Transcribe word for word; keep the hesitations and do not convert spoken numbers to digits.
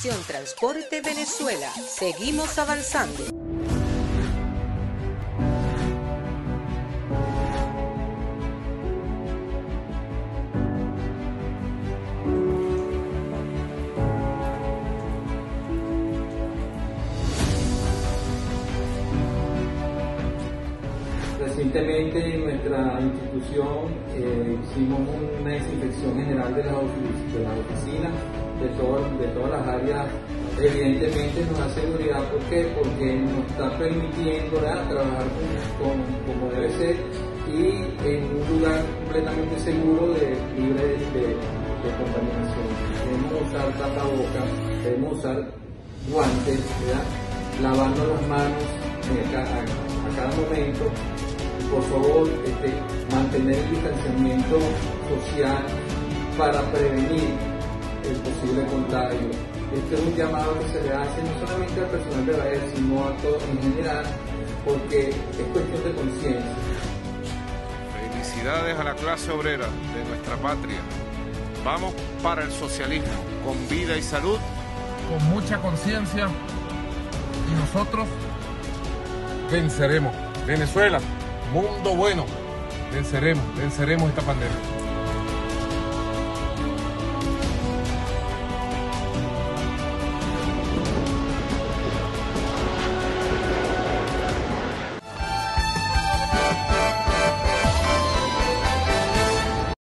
Asociación Transporte Venezuela. Seguimos avanzando. Recientemente en nuestra institución eh, hicimos una desinfección general de las, ofic de las oficinas, de, todo, de todas las áreas. Evidentemente nos da seguridad, ¿por qué? Porque nos está permitiendo, ¿verdad?, trabajar con, con, como debe ser y en un lugar completamente seguro, de, libre de, de, de contaminación. Debemos usar tapabocas, debemos usar guantes, ¿verdad?, lavando las manos a, a, a cada momento. Por favor, este, mantener el distanciamiento social para prevenir el posible contagio. Este es un llamado que se le hace no solamente al personal de la E S, sino a todos en general, porque es cuestión de conciencia. Felicidades a la clase obrera de nuestra patria. Vamos para el socialismo, con vida y salud. Con mucha conciencia, y nosotros venceremos. Venezuela, mundo bueno, venceremos, venceremos esta pandemia.